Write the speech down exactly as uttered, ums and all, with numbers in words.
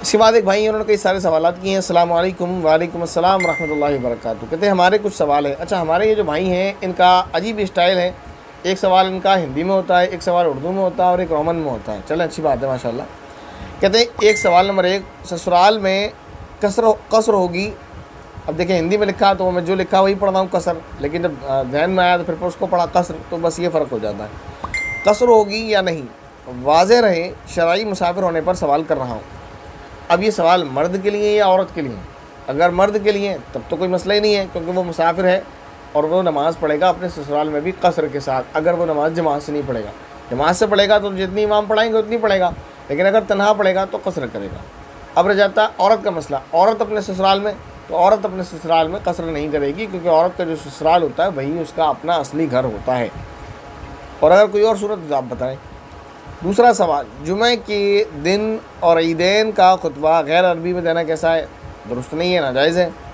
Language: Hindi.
इसके बाद एक भाई उन्होंने कई सारे सवाल किए हैं। अस्सलाम वालेकुम। वालेकुम अस्सलाम रहमतुल्लाहि व बरकातुहू। कहते हैं हमारे कुछ सवाल है। अच्छा, हमारे ये जो भाई हैं इनका अजीब स्टाइल है। एक सवाल इनका हिंदी में होता है, एक सवाल उर्दू में होता है और एक रोमन में होता है। चलें, अच्छी बात है माशाल्लाह। कहते हैं एक सवाल नंबर एक, ससुराल में कसर कसर होगी। अब देखिए हिंदी में लिखा तो मैं जो लिखा वही पढ़ रहा हूँ कसर, लेकिन जब ध्यान में आया तो फिर उसको पढ़ा कसर, तो बस ये फ़र्क हो जाता है। कसर होगी या नहीं वाज़ेह रहे, शरई मुसाफिर होने पर सवाल कर रहा हूँ। अब ये सवाल मर्द के लिए या औरत के लिए? अगर मर्द के लिए तब तो कोई मसला ही नहीं है, क्योंकि वो मुसाफिर है और वो नमाज़ पढ़ेगा अपने ससुराल में भी कसर के साथ। अगर वो नमाज़ जमात से नहीं पढ़ेगा, जमात से पढ़ेगा तो जितनी इमाम पढ़ाएंगे उतनी पढ़ेगा, लेकिन अगर तन्हा पढ़ेगा तो कसर करेगा। अब रह जाता है औरत का मसला। औरत अपने ससुराल में, तो औरत अपने ससुराल में कसर नहीं करेगी, क्योंकि औरत का जो ससुराल होता है वही उसका अपना असली घर होता है। और अगर कोई और सूरत आप बताएं। दूसरा सवाल, जुमे के दिन और ईदैन का खुतबा गैर अरबी में देना कैसा है? दुरुस्त नहीं है, नाजायज़ है।